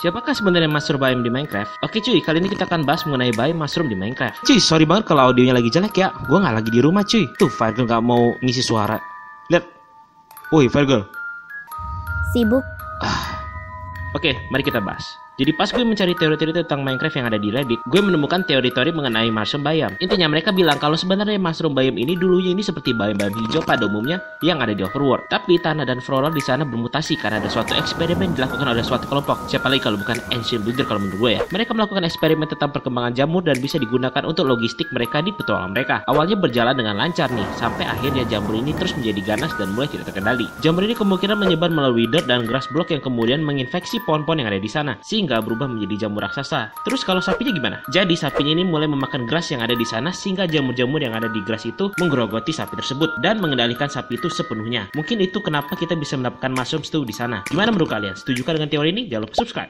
Siapakah sebenarnya Mushroom Biome di Minecraft? Oke cuy, kali ini kita akan bahas mengenai biome mushroom di Minecraft. Cuy, sorry banget kalau audionya lagi jelek ya. Gue nggak lagi di rumah cuy. Tuh, Virgil nggak mau ngisi suara. Lihat. Woi, Virgil. Sibuk. Oke, mari kita bahas. Jadi pas gue mencari teori-teori tentang Minecraft yang ada di Reddit, gue menemukan teori-teori mengenai mushroom biome. Intinya mereka bilang kalau sebenarnya mushroom biome ini dulunya ini seperti biome-biome hijau pada umumnya yang ada di Overworld. Tapi tanah dan flora di sana bermutasi karena ada suatu eksperimen dilakukan oleh suatu kelompok. Siapa lagi kalau bukan Ancient Builder kalau menurut gue ya. Mereka melakukan eksperimen tentang perkembangan jamur dan bisa digunakan untuk logistik mereka di petualangan mereka. Awalnya berjalan dengan lancar nih, sampai akhirnya jamur ini terus menjadi ganas dan mulai tidak terkendali. Jamur ini kemungkinan menyebar melalui dirt dan grass block yang kemudian menginfeksi pohon-pohon yang ada di sana, sehingga berubah menjadi jamur raksasa. Terus kalau sapinya gimana? Jadi sapinya ini mulai memakan grass yang ada di sana sehingga jamur-jamur yang ada di grass itu menggerogoti sapi tersebut dan mengendalikan sapi itu sepenuhnya. Mungkin itu kenapa kita bisa mendapatkan mushroom stew di sana. Gimana menurut kalian? Setujukah dengan teori ini? Jangan lupa subscribe.